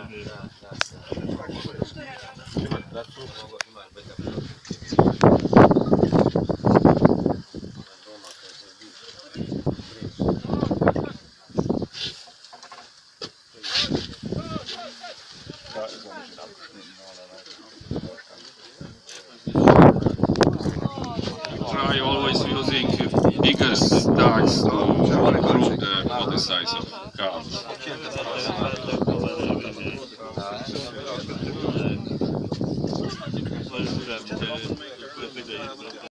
Try always using bigger stacks to improve the body size of calves.